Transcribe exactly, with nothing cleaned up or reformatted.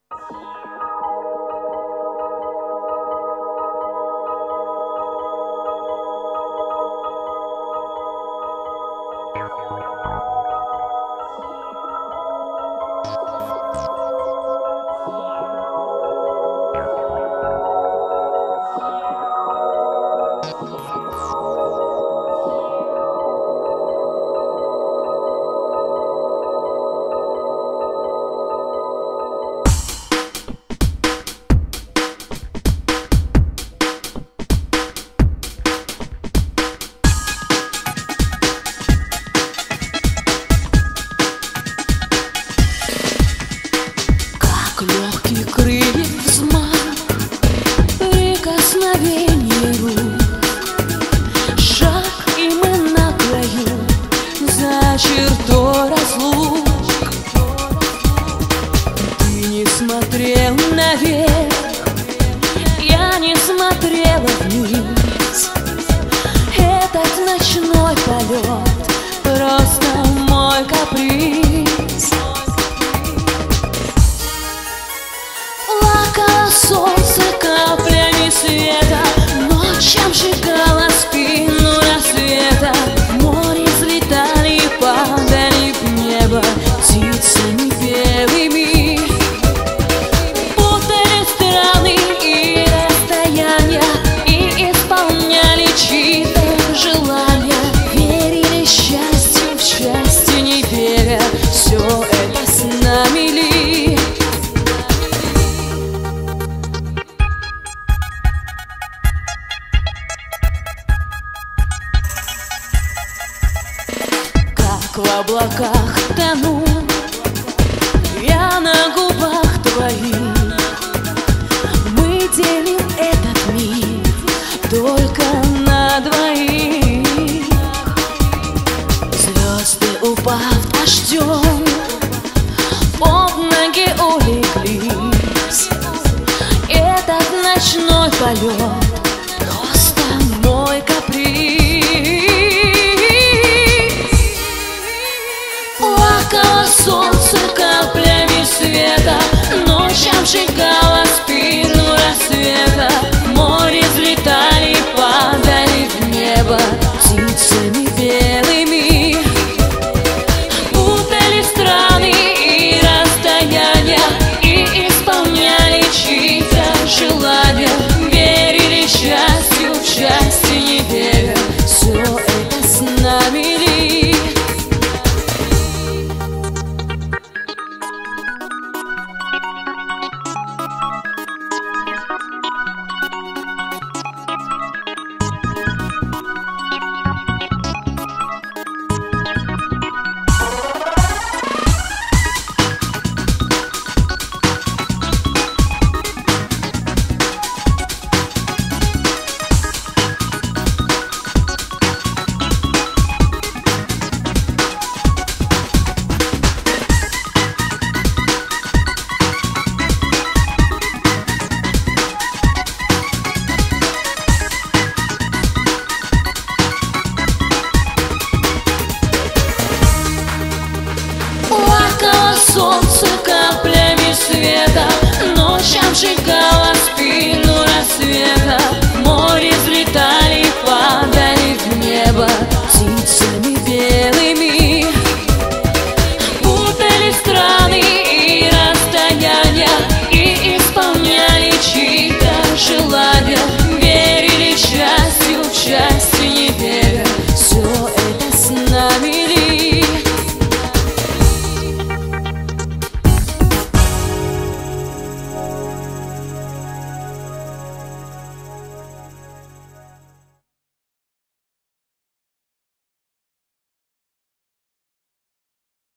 Легкий крыльев взмах, прикосновение рук, шаг, и мы на краю, за чертой разлук. Ты не смотрел наверх, я не смотрела вниз. Этот ночной полет просто мой каприз. Солнце каплями света ночью обжигало спину рассвета. В море взлетали и падали в небо птицами белыми. Путали страны и расстояния и исполняли чьи-то желания. Верили счастью в счастье, не веря, все это с нами ли? В облаках тону я на губах твоих. Мы делим этот мир только на двоих. Звезды, упав дождем, под ноги улеглись. Этот ночной полет просто мой каприз. Солнце каплями света ночь обжигало